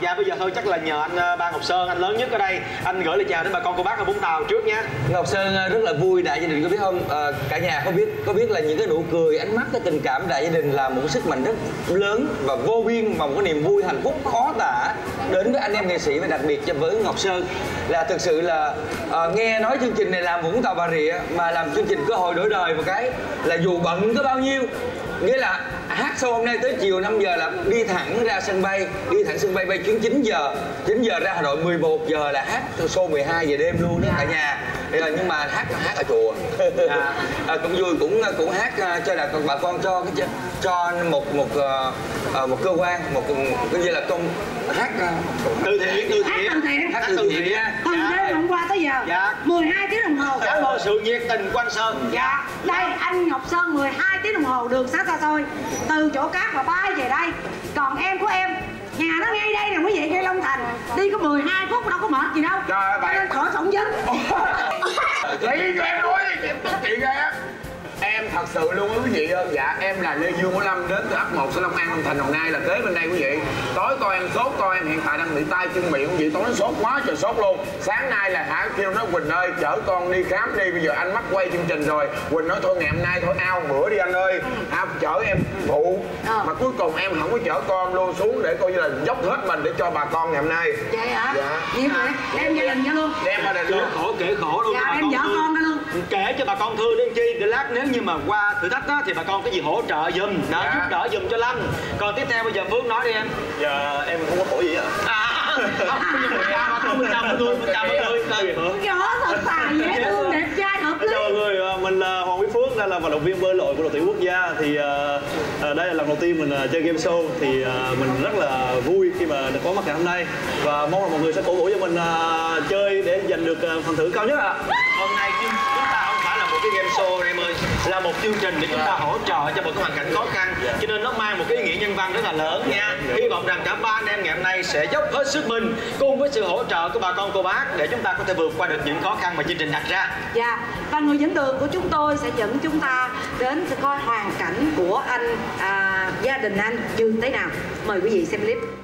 Dạ bây giờ thôi chắc là nhờ anh Ba Ngọc Sơn, anh lớn nhất ở đây, anh gửi lời chào đến bà con cô bác ở Vũng Tàu trước nhé. Ngọc Sơn rất là vui, đại gia đình có biết không? Cả nhà có biết là những cái nụ cười, ánh mắt, cái tình cảm đại gia đình là một sức mạnh rất lớn và vô biên, mà một cái niềm vui hạnh phúc khó tả đến với anh em nghệ sĩ, và đặc biệt cho với Ngọc Sơn là thực sự là nghe nói chương trình này làm Vũng Tàu Bà Rịa mà làm chương trình Cơ Hội Đổi Đời một cái là dù bận có bao nhiêu, nghĩa là hát show hôm nay tới chiều 5 giờ là đi thẳng ra sân bay, bay chuyến 9 giờ ra Hà Nội, 11 giờ là hát show 12 giờ đêm luôn đó cả nhà. Nhưng mà hát ở chùa. Cũng vui, cũng hát cho là bà con cho một cơ quan, cái gì là công hát từ thiện. Hát từ thiện. Từ đêm hôm qua tới giờ. Dạ. 12 tiếng đồng hồ. Cảm ơn sự nhiệt tình của anh Sơn. Dạ. Đây anh Ngọc Sơn 12 tiếng đồng hồ đường xá xa xôi từ chỗ cát mà bay về đây. Còn em của em nhà nó ngay đây nè quý vị, ngay Long Thành, đi có 12 phút đâu có mệt gì đâu. Trời ơi, cho nên khỏi phỏng vấn. Lấy cho em nói đi, chị ra. Em thật sự luôn á quý vị ơi. Dạ em là Lê Dương Của Lâm, đến từ ấp 1 xã Long An, Long Thành, Đồng Nai, là kế bên đây quý vị. Tối coi em sốt, coi em hiện tại đang bị tay chân miệng quý vị, tối sốt quá trời sốt luôn. Sáng nay là Hả kêu nó Quỳnh ơi chở con đi khám đi, bây giờ anh mắc quay chương trình rồi. Quỳnh nói thôi ngày hôm nay thôi ao bữa đi anh ơi. Chở em phụ mà cuối cùng em không có chở con luôn xuống để coi như là dốc hết mình để cho bà con ngày hôm nay. Vậy hả? Dạ. Vậy hả? Đem gia đình cho luôn. Đem gia đình luôn. Kể khổ luôn. Dạ em vợ con ra luôn. Kể cho bà con thương đến chi, để lát nếu như mà qua thử thách đó thì bà con cái gì hỗ trợ giùm, giúp đỡ giùm cho Lâm. Còn tiếp theo bây giờ Phước nói đi em. Dạ em không có khổ gì ạ. Không, 100 thôi. Nhỏ thật tài dễ thương, đẹp trai hợp lý. Chào mọi người, mình là Hoàng Quý Phước, đây là vận động viên bơi lội của đội tuyển quốc gia. Thì đây là lần đầu tiên mình chơi game show, thì mình rất là vui khi mà được có mặt ngày hôm nay, và mong là mọi người sẽ cổ vũ cho mình chơi để giành được phần thưởng cao nhất ạ. Hôm nay chúng ta không phải là một cái game show em ơi, là một chương trình để chúng ta hỗ trợ cho một cái hoàn cảnh khó khăn, cho nên nó mang một cái ý nghĩa nhân văn rất là lớn nha. Hy vọng rằng cả ba anh em ngày hôm nay sẽ dốc hết sức mình cùng với sự hỗ trợ của bà con cô bác để chúng ta có thể vượt qua được những khó khăn mà chương trình đặt ra. Dạ, và người dẫn đường của chúng tôi sẽ dẫn chúng ta đến coi hoàn cảnh của anh, gia đình anh như thế nào. Mời quý vị xem clip.